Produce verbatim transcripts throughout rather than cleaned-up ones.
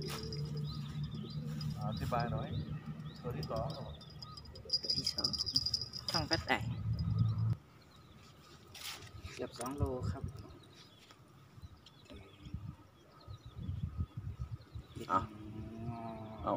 อธิบายหน่อยตัวที่สองตัวที่สองต้องก็ได้เกือบสองโลครับอ่ะเอา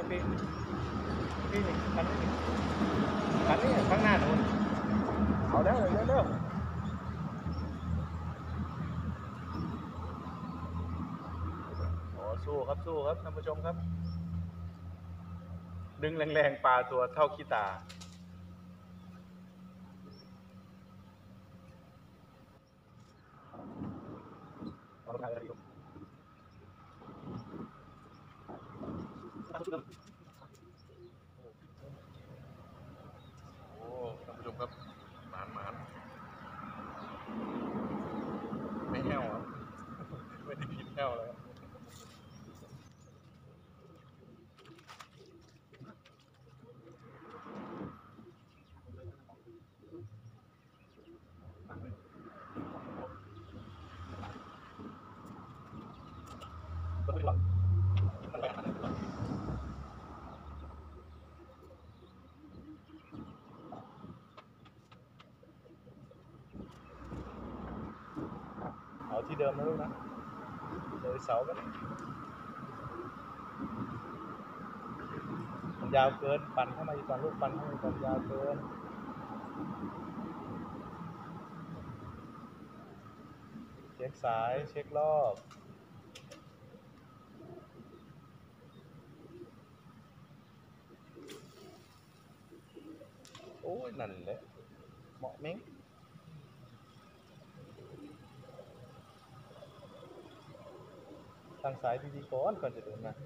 พี่พี่นี่คันนี้คันนี้ข้างหน้าโน่นเอาแล้วเร็วเร็วโอ้สู้ครับสู้ครับท่านผู้ชมครับดึงแรงๆปลาตัวเท่าขี้ตาเอาลงไปเลยโอ้ท่านผู้ชมครับหมานหมานไม่แห้วครับไม่ได้ผิดแห้วเลยเอาที่เดิมนะลูกนะเลยเสากันมันยาวเกินปั่นเข้ามาอีกก่อนลูกปั่นเข้ามาอีกก่อนยาวเกินเช็คสายเช็ครอบโอ้ยนั่นแหละเหมาะเม้งตั้งสายดีๆก่อนก่อนจะเดินนะ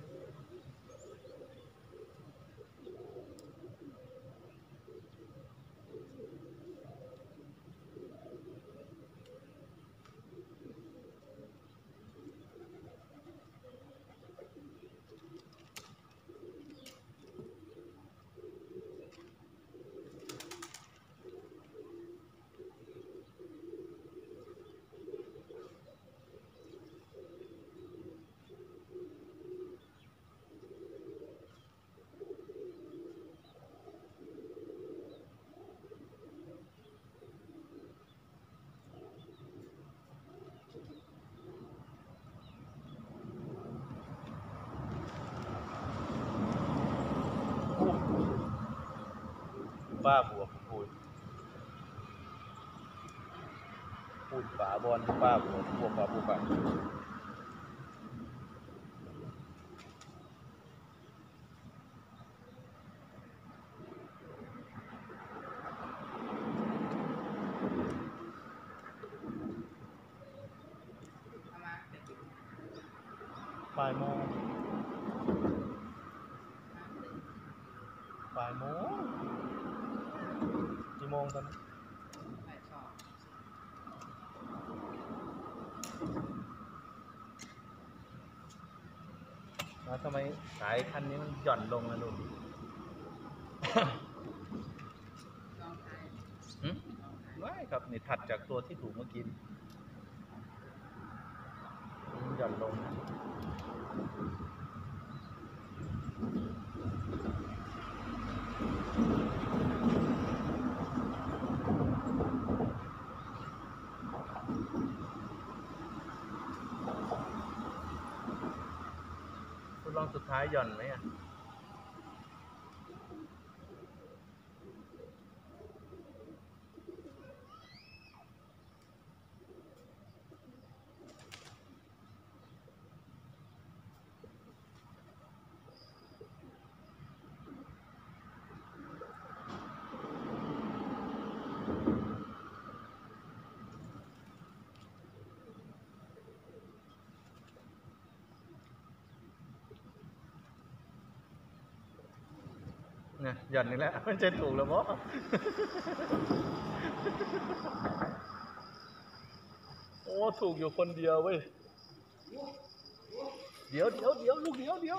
ป้าบวกพูดพูดฝาบอลป้าบวกบวกฝาบวกฝาบ่ายโมงบ่ายโมงกี่โมงตอนนี้แล้วทำไมสายคันนี้มันหย่อนลงนะลูก ไม่ครับนี่ถัดจากตัวที่ถูกเมื่อกี้มันหย่อนลงนะลองสุดท้ายหย่อนไหมอ่ะเนี่ยหย่อนนี่แหละมันจะถูกแล้วมั้งโอ้ถูกอยู่คนเดียวเว้ยเดี๋ยวเดี๋ยวเดี๋ยวลูกเดี๋ยวเดี๋ยว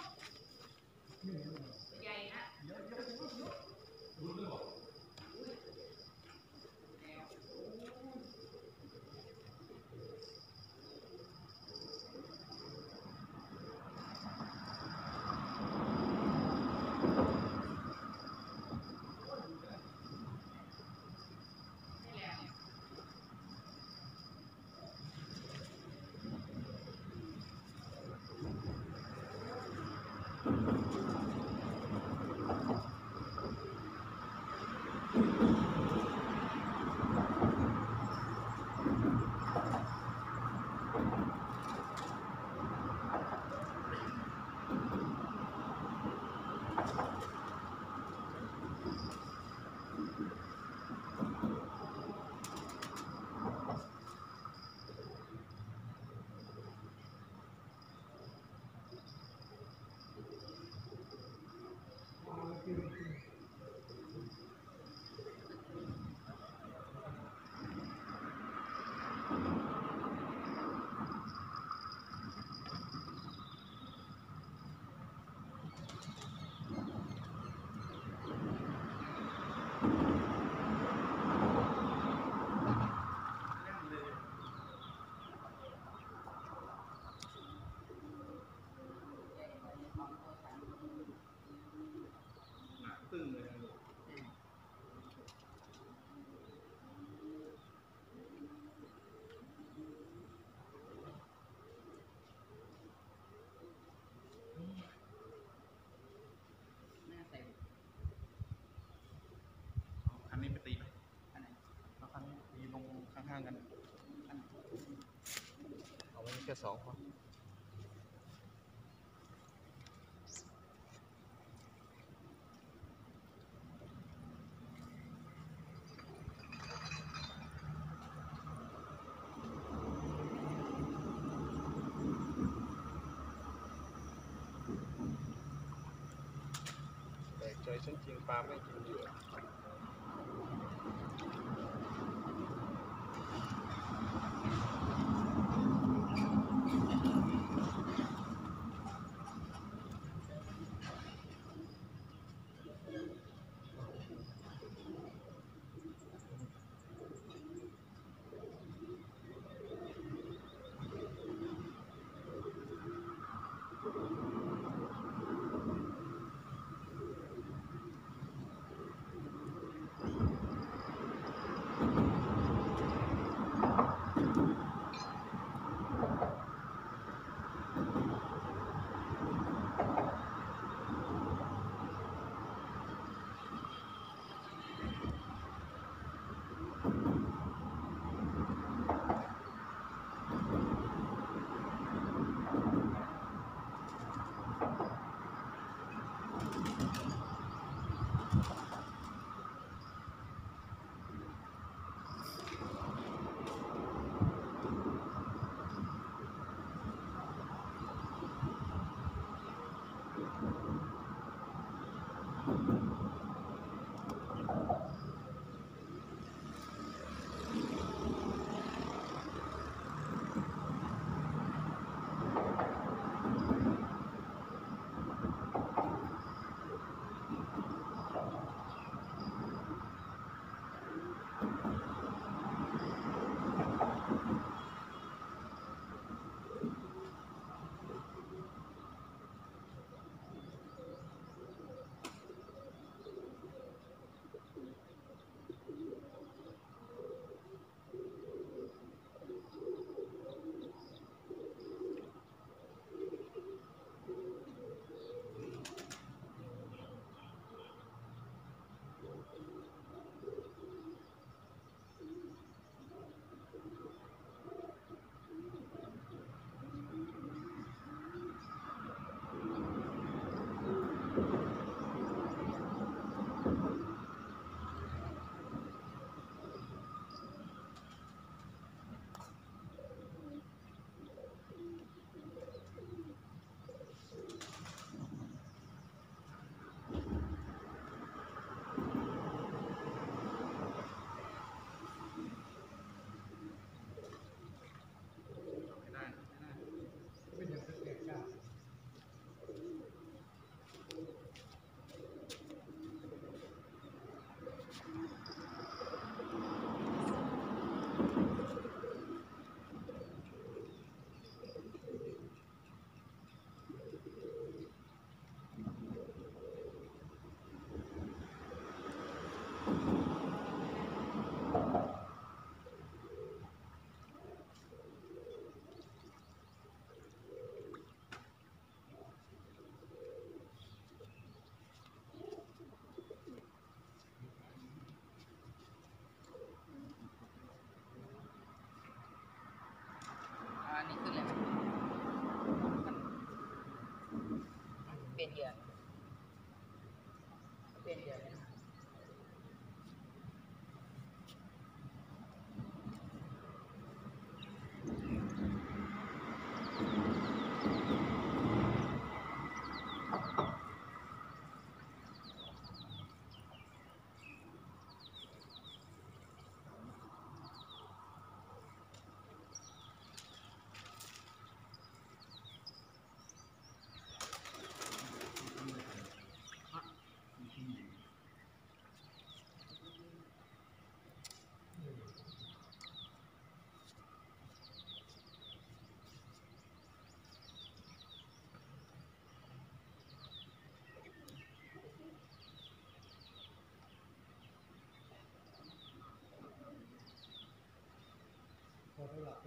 คันนี้ไปตีไหมเอาคันนี้ตีลงข้างๆกันเอาไว้แค่สองพอแต่ใจฉันกินปลาไม่กินเหยื่อ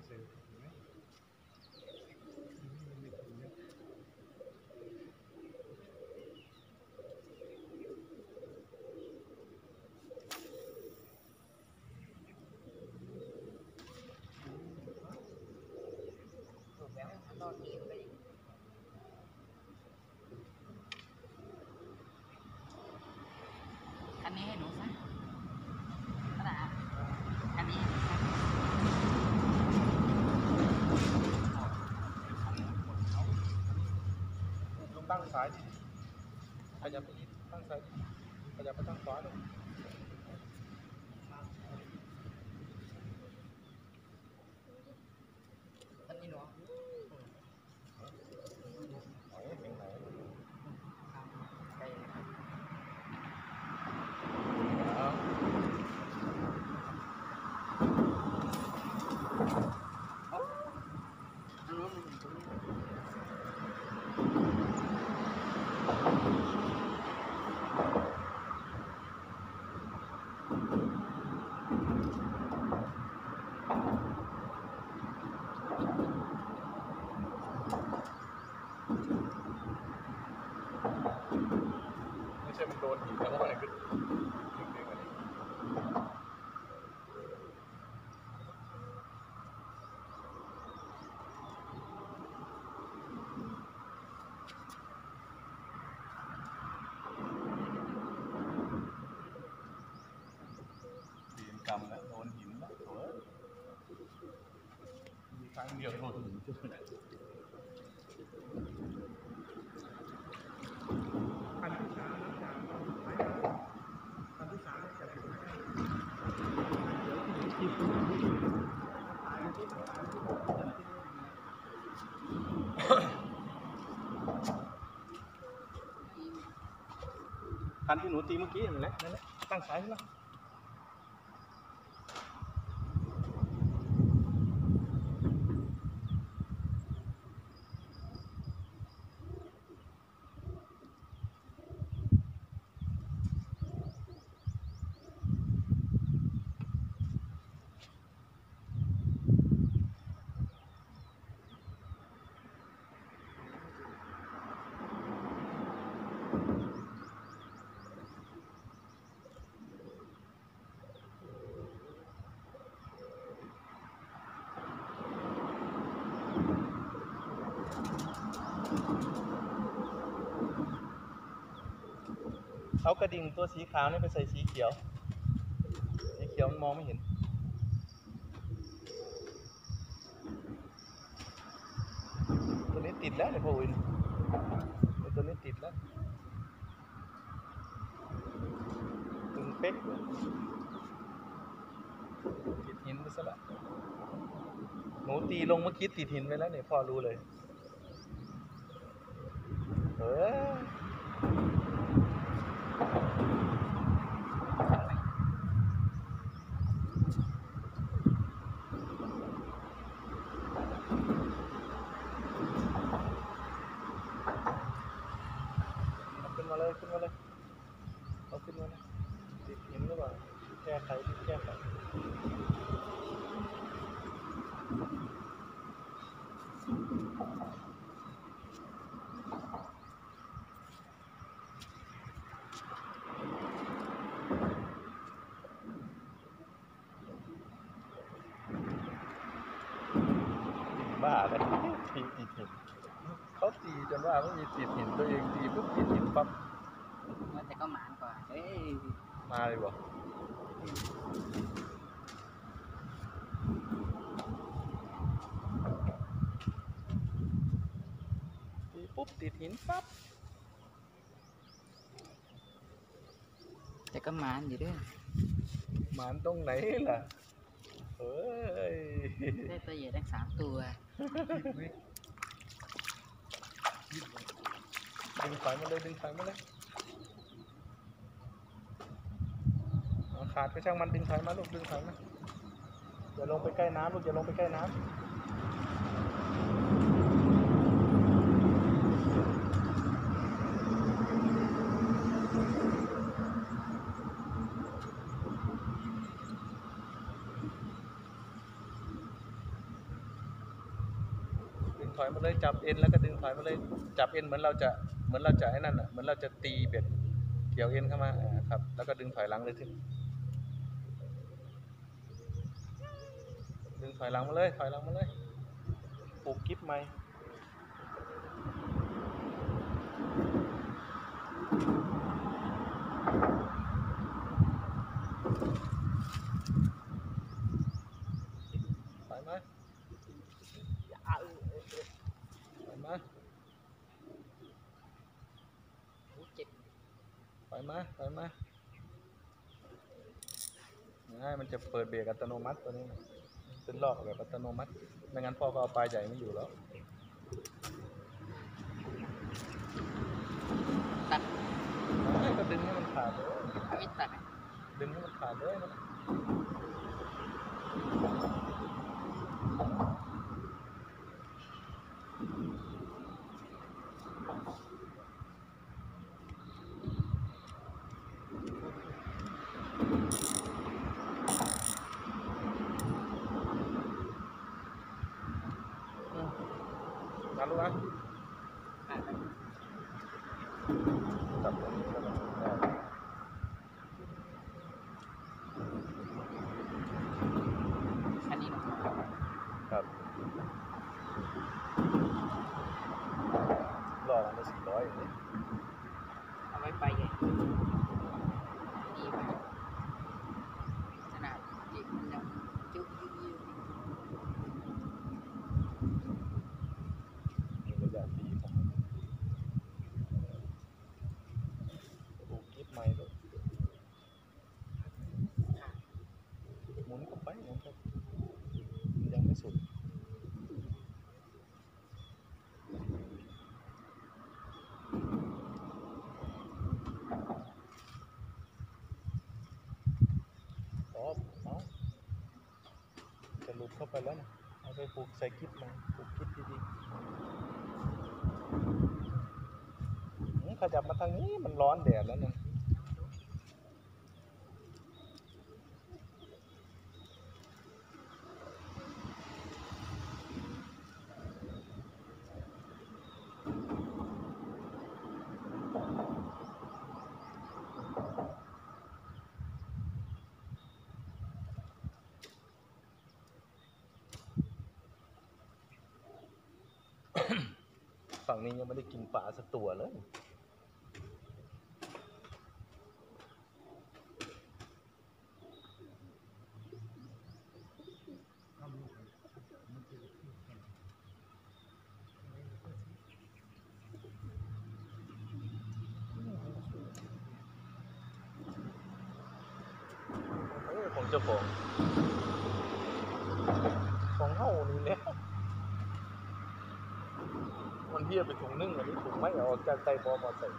สื่ออันนี้ให้หนูซะกระดาษอันนี้ให้หนูซะลุงตั้งซ้ายดิขยับไปอีกตั้งซ้ายขยับไปตั้งขวาเลยอันนี้หนูไหนเป็นไหนไปเลยครับเอาอันนู้นมันอยู่ตรงนี้ไม่ใช่มันโดนหินแล้วมันก็ดึงๆอันนี้ตีนกำแล้วโดนหินแล้วโอ้ยมีครั้งเดียวโดนหินจุดเลยคันที่สามนับจากไม้คันที่สามนับจากคันที่หนูตีเมื่อกี้นั่นแหละนั่นแหละตั้งสายขึ้นแล้วเอากระดิ่งตัวสีขาวนี่ไปใส่สีเขียวสีเขียวมันมองไม่เห็นตัวนี้ติดแล้วเนี่ยพ่อวินตัวนี้ติดแล้วตึงเป๊กเลยติดหินไปซะละหนูตีลงเมื่อกี้ติดหินไปแล้วเนี่ยพ่อรู้เลยเออขึ้นมาเลยขึ้นมาเลยเอาขึ้นมาเลยติดหินหรือเปล่าแก้ไขแก้ไขบ้าเลยตีติดหินเขาตีจนว่าไม่มีติดหินตัวเองตีปุ๊บติดหินปั๊บว่าแต่ก็หมานกว่าเอ้ยมาเลยบอกตีปุ๊บติดหินปั๊บแต่ก็หมานอยู่ด้วยหมานตรงไหนล่ะเฮ้ยได้ตัวใหญ่ทั้งสามตัวดึงสายมาเลยดึงสายมาเลยเอาขาดก็ช่างมันดึงสายมาลูกดึงสายมาอย่าลงไปใกล้น้ำลูกอย่าลงไปใกล้น้ำถอยมาเลยจับเอ็นแล้วก็ดึงถอยมาเลยจับเอ็นเหมือนเราจะเหมือนเราจะไอ้นั่นอ่ะเหมือนเราจะตีเบ็ดเกี่ยวเอ็นเข้ามาอ่าครับแล้วก็ดึงถอยหลังเลยทีดึงถอยหลังมาเลยถอยหลังมาเลยผูกกิ๊บไหมถอยมาถอยมาเจ็บถอยมาถอยมาง่ายมันจะเปิดเบรกอัตโนมัติตัวนี้นะเป็นรอบแบบอัตโนมัติไม่งั้นพ่อก็เอาปลายใหญ่ไม่อยู่แล้วตัดไม่ก็ดึงให้มันขาดเลยเอาไม่ตัดไหมดึงให้มันขาดเลยนะงัดลูกนะอ่ะจับตรงนี้แล้วก็ได้อันนี้นะครับครับรอมันได้สี่ร้อยอย่างนี้เอาไว้ไปใหญ่ดีมากขนาดจิกมันยังจุกยืดยืดมีระยะตีของมันผูกกิ๊บไม้ด้วยหมุนเข้าไปหมุนเข้าไปมันยังไม่สุดอ๋อเอาจะหลุดเข้าไปแล้วนะเอาไปผูกใส่กิ๊บมาผูกกิ๊บดีๆอืมขยับมาทางนี้มันร้อนแดดแล้วเนี่ยฝั่งนี้ยังไม่ได้กินปลาสักตัวเลยเอ้ยของเจ้าของของเฮานี่แหละมันเทียบไปถุงนึ่งอันนี้ถุงไม่เอาออกจากไตบอมอใส่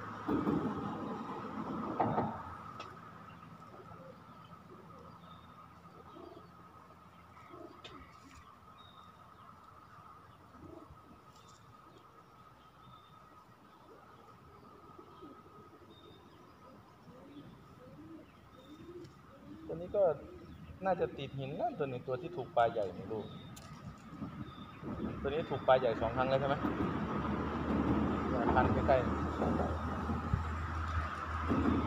ตัวนี้ก็น่าจะติดหินนะตัวนี้ตัวที่ถูกปลาใหญ่ไม่รู้ตัวนี้ถูกปลาใหญ่สองครั้งแล้วใช่ไหมคันใกล้ๆ